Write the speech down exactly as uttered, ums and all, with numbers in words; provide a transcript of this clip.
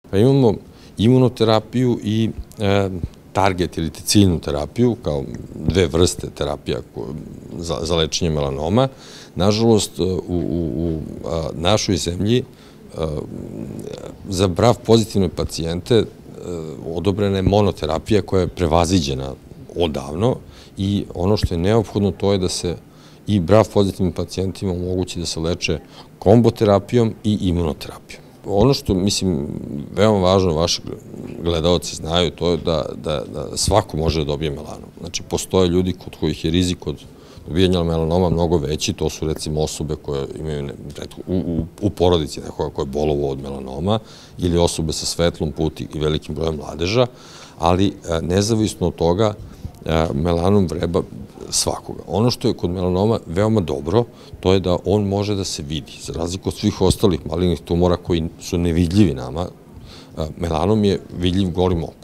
Pa imamo imunoterapiju i target ili ciljnu terapiju, kao dve vrste terapija za lečenje melanoma. Nažalost, u našoj zemlji za brav pozitivne pacijente odobrena je monoterapija koja je prevaziđena odavno i ono što je neophodno to je da se i brav pozitivnim pacijentima omogući da se leče komboterapijom i imunoterapijom. Ono što, mislim, veoma važno vaši gledalci znaju, to je da svako može da dobije melanom. Znači, postoje ljudi kod kojih je rizik od dobijanja melanoma mnogo veći, to su recimo osobe koje imaju u porodici nekoga koja je bolovo od melanoma ili osobe sa svetlom puti i velikim brojem mladeža, ali nezavisno od toga melanom vreba svakoga. Ono što je kod melanoma veoma dobro, to je da on može da se vidi. Za razliku od svih ostalih malignih tumora koji su nevidljivi nama, melanom je vidljiv golim okom.